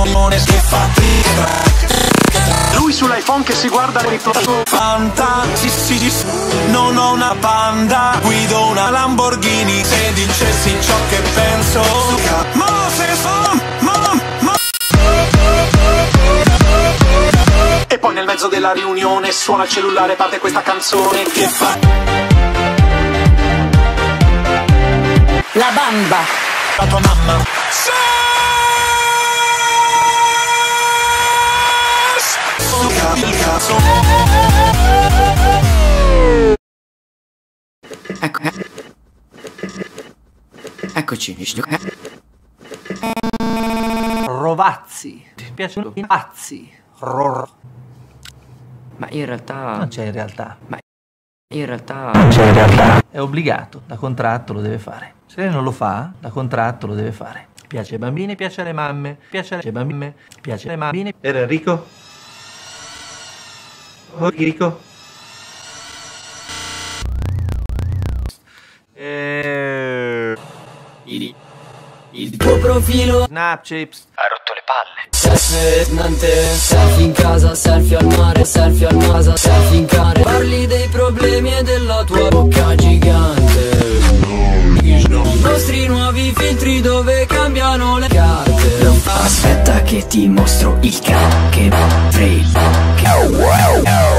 Lui sull'iPhone che si guarda le riprese. Fanta, sì, non ho una Panda, guido una Lamborghini. Se dicessi ciò che penso, ma se son, ma. E poi nel mezzo della riunione suona il cellulare, parte questa canzone che fa La Bamba. la tua mamma. Il cazzo. Ecco. Eccoci. Rovazzi. Ti piacciono i pazzi? Ma in realtà... Non c'è in realtà. In realtà... È obbligato, da contratto lo deve fare. Se lei non lo fa, da contratto lo deve fare. Piace ai bambini, piace alle mamme, piace alle bambine, piace alle mammine. Era Enrico? Oh, Enrico? Il tuo profilo Snapchips. ha rotto le palle. Selfie in casa, selfie al mare, selfie al casa, selfie in cane. Parli dei problemi e della tua bocca gigante. I nostri nuovi filtri dove cambiano le carte. Aspetta che ti mostro il trail.